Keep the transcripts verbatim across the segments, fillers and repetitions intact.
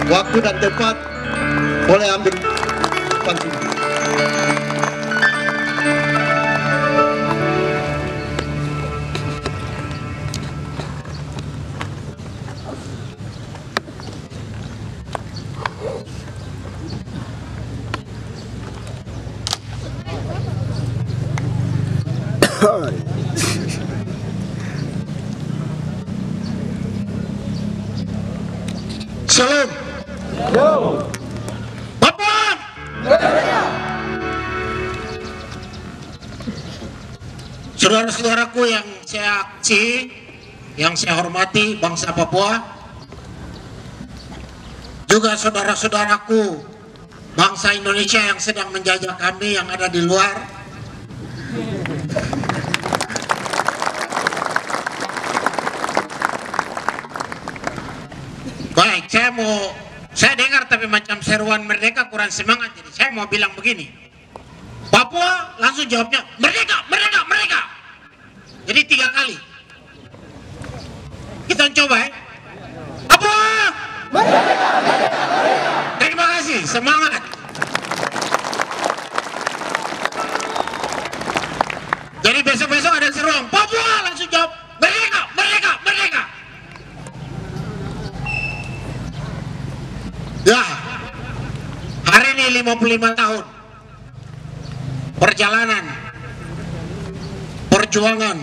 waktu dan tempat, boleh ambil depan sini. Shalom. Papua. Saudara-saudaraku yang saya kasih, yang saya hormati, bangsa Papua, juga saudara-saudaraku bangsa Indonesia yang sedang menjajah kami yang ada di luar. Baik, saya mau, saya dengar tapi macam seruan merdeka kurang semangat, jadi saya mau bilang begini. Papua langsung jawabnya, merdeka, merdeka, merdeka. Jadi tiga kali. Kita coba ya. Papua! Merdeka, merdeka, merdeka. Terima kasih, semangat. Jadi besok-besok ada seruan, Papua langsung jawab, merdeka, merdeka, merdeka. Ya, hari ini lima puluh lima tahun perjalanan, perjuangan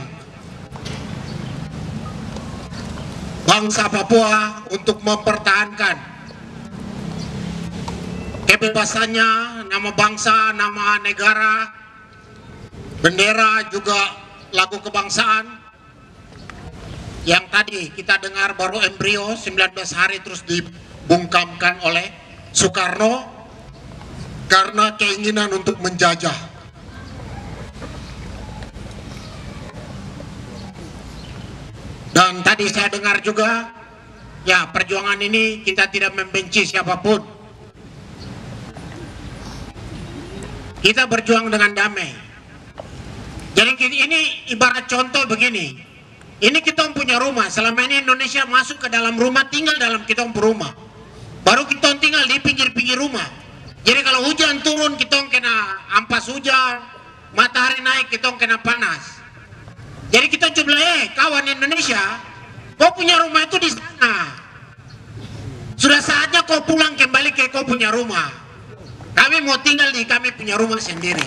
bangsa Papua untuk mempertahankan kebebasannya, nama bangsa, nama negara, bendera, juga lagu kebangsaan yang tadi kita dengar baru embrio sembilan belas hari terus dibungkamkan oleh Soekarno karena keinginan untuk menjajah. Dan tadi saya dengar juga, ya perjuangan ini kita tidak membenci siapapun. Kita berjuang dengan damai. Jadi ini ibarat contoh begini. Ini kita punya rumah. Selama ini Indonesia masuk ke dalam rumah, tinggal dalam kita rumah. Baru kita tinggal di pinggir-pinggir rumah. Jadi kalau hujan turun kita kena ampas hujan, matahari naik kita kena panas. Jadi kita coba, eh kawan Indonesia, kau punya rumah itu di sana. Sudah saatnya kau pulang kembali ke kau punya rumah. Kami mau tinggal di kami punya rumah sendiri.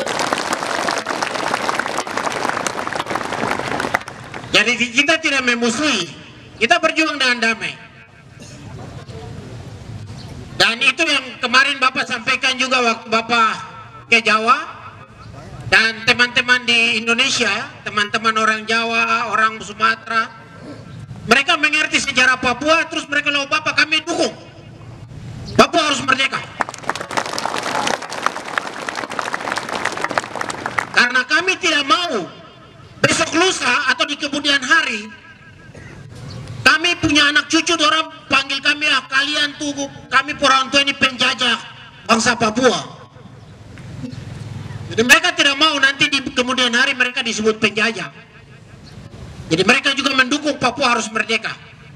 Jadi kita tidak memusuhi, kita berjuang dengan damai. Dan itu yang kemarin Bapak sampaikan juga waktu Bapak ke Jawa. Dan teman-teman di Indonesia, teman-teman orang Jawa, orang Sumatera, mereka mengerti sejarah Papua, terus mereka bilang, Bapak kami dukung, Papua harus merdeka. Karena kami tidak mau besok lusa atau di kemudian hari kami punya anak cucu, orang panggil kami, ah kalian tuh kami orang tua ini penjajah bangsa Papua. Jadi mereka tidak mau nanti di kemudian hari mereka disebut penjajah. Jadi mereka juga mendukung Papua harus merdeka.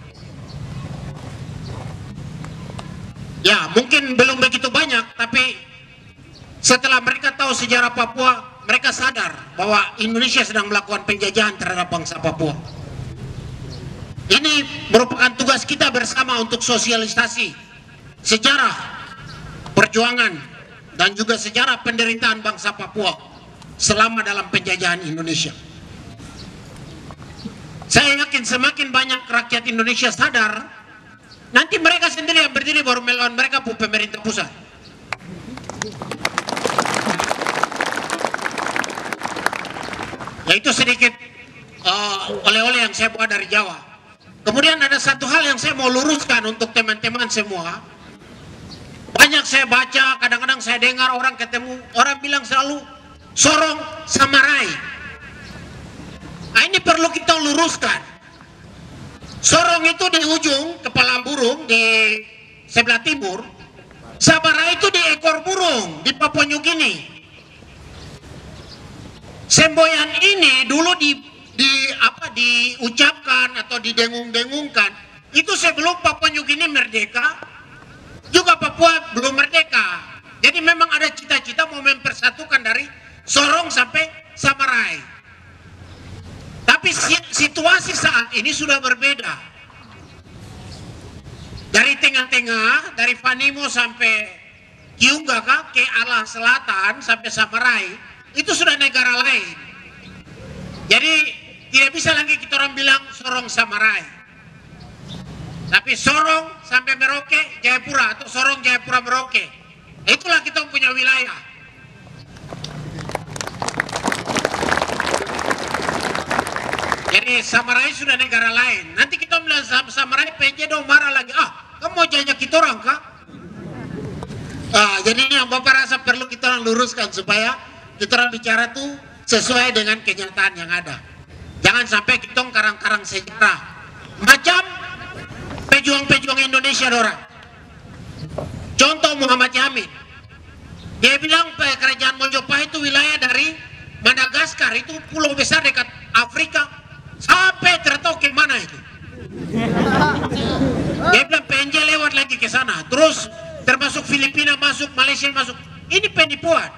Ya mungkin belum begitu banyak, tapi setelah mereka tahu sejarah Papua, mereka sadar bahwa Indonesia sedang melakukan penjajahan terhadap bangsa Papua. Ini merupakan tugas kita bersama untuk sosialisasi sejarah perjuangan dan juga sejarah penderitaan bangsa Papua selama dalam penjajahan Indonesia. Saya yakin semakin banyak rakyat Indonesia sadar, nanti mereka sendiri yang berdiri baru melawan mereka bu pemerintah pusat. Ya itu sedikit oleh-oleh uh, yang saya bawa dari Jawa. Kemudian ada satu hal yang saya mau luruskan untuk teman-teman semua. Banyak saya baca, kadang-kadang saya dengar orang ketemu, orang bilang selalu Sorong sama Rai. Nah, ini perlu kita luruskan. Sorong itu di ujung kepala burung di sebelah timur, Sabara itu di ekor burung di Papua New Guinea. Semboyan ini dulu di, di apa diucapkan atau didengung-dengungkan itu sebelum Papua New Guinea merdeka. Papua belum merdeka. Jadi memang ada cita-cita mau mempersatukan dari Sorong sampai Samarai. Tapi situasi saat ini sudah berbeda. Dari tengah-tengah, dari Vanimo sampai Kiunggaka ke arah selatan sampai Samarai, itu sudah negara lain. Jadi tidak bisa lagi kita orang bilang Sorong Samarai. Tapi Sorong sampai Merauke, Jayapura, atau Sorong Jayapura Merauke. Itulah kita punya wilayah. Jadi Samarai sudah negara lain. Nanti kita bilang Samarai P J dong marah lagi. Ah, kamu mau jajak kita orang kah? Ah, jadi ini yang Bapak rasa perlu kita orang luruskan supaya kita orang bicara tuh sesuai dengan kenyataan yang ada. Jangan sampai kita karang-karang sejarah macam pejuang-pejuang Indonesia orang. Contoh Muhammad Yamin, dia bilang kerajaan Mojopahit itu wilayah dari Madagaskar, itu pulau besar dekat Afrika, sampai tertahu ke mana itu. Dia bilang P N J lewat lagi ke sana, terus termasuk Filipina masuk, Malaysia masuk. Ini penipuan.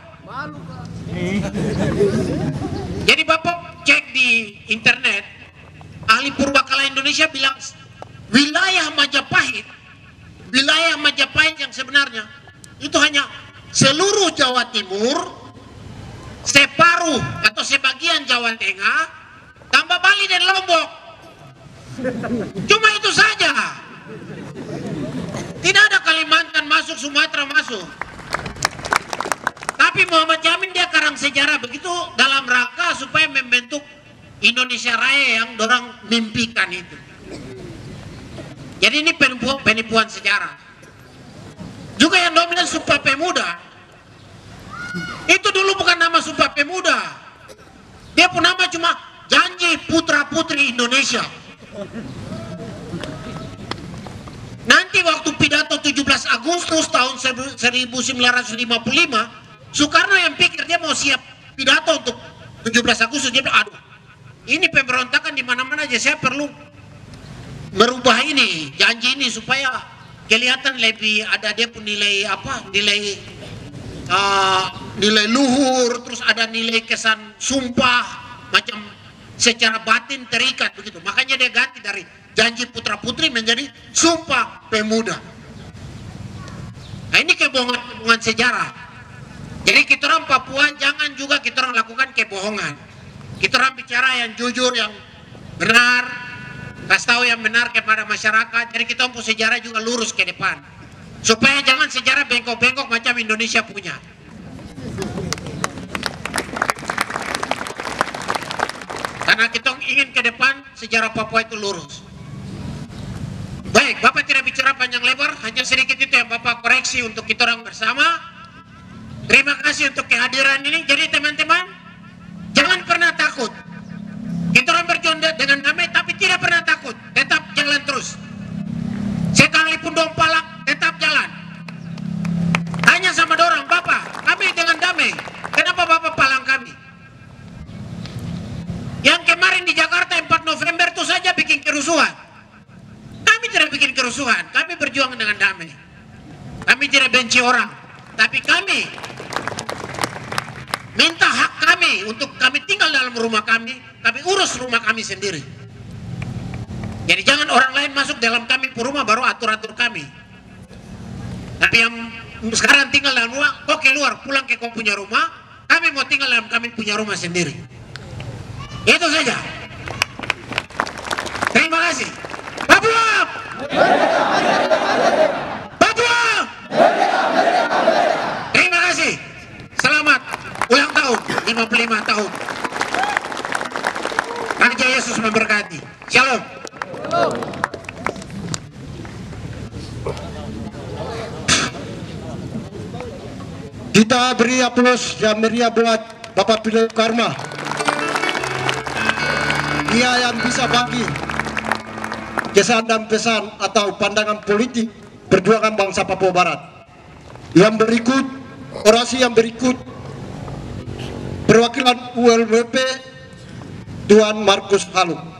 Jadi Bapak cek di internet, ahli purbakala Indonesia bilang wilayah Majapahit, wilayah Majapahit yang sebenarnya itu hanya seluruh Jawa Timur, separuh atau sebagian Jawa Tengah, tambah Bali dan Lombok. Cuma itu saja. Tidak ada Kalimantan masuk, Sumatera masuk. Tapi Muhammad Yamin dia karang sejarah begitu dalam rangka supaya membentuk Indonesia Raya yang dorang mimpikan itu. Jadi ini penipuan, penipuan sejarah. Juga yang dominan Sumpah Pemuda, itu dulu bukan nama Sumpah Pemuda. Dia pun nama cuma Janji Putra Putri Indonesia. Nanti waktu pidato tujuh belas Agustus tahun seribu sembilan ratus lima puluh lima, Soekarno yang pikir dia mau siap pidato untuk tujuh belas Agustus, dia bilang, aduh, ini pemberontakan di mana-mana aja, saya perlu merubah ini janji ini supaya kelihatan lebih ada dia pun nilai apa nilai uh, nilai luhur, terus ada nilai kesan sumpah macam secara batin terikat begitu. Makanya dia ganti dari Janji Putra Putri menjadi Sumpah Pemuda. Nah ini kebohongan-kebohongan sejarah. Jadi kita orang Papua jangan juga kita orang lakukan kebohongan. Kita orang bicara yang jujur, yang benar, kasih tahu yang benar kepada masyarakat. Jadi kita punya sejarah juga lurus ke depan, supaya jangan sejarah bengkok-bengkok macam Indonesia punya. Karena kita ingin ke depan sejarah Papua itu lurus. Baik, Bapak tidak bicara panjang lebar, hanya sedikit itu yang Bapak koreksi untuk kita orang bersama. Terima kasih untuk kehadiran ini. Jadi teman-teman, jangan pernah takut. Kita orang berjuang dengan damai, tapi tidak pernah takut. Tetap jalan terus. Sekalipun dong palak, tetap jalan. Tanya sama dorang, Bapak, kami dengan damai. Kenapa Bapak palang kami? Yang kemarin di Jakarta empat November itu saja bikin kerusuhan. Kami tidak bikin kerusuhan, kami berjuang dengan damai. Kami tidak benci orang, tapi kami minta hak kami untuk kami tinggal dalam rumah kami, kami urus rumah kami sendiri. Jadi jangan orang lain masuk dalam kami rumah baru atur-atur kami. Tapi yang sekarang tinggal dalam rumah, kok keluar pulang ke kau punya rumah, kami mau tinggal dalam kami punya rumah sendiri. Itu saja. Terima kasih. Papua! Papua! Terima kasih. Selamat ulang tahun lima puluh lima tahun. Raja Yesus memberkati. Shalom. Kita beri aplaus yang meriah buat Bapak Philip Karma. Dia yang bisa bagi kesan dan pesan atau pandangan politik perjuangan bangsa Papua Barat. Yang berikut, orasi yang berikut, perwakilan U L W P Tuan Markus Haluk.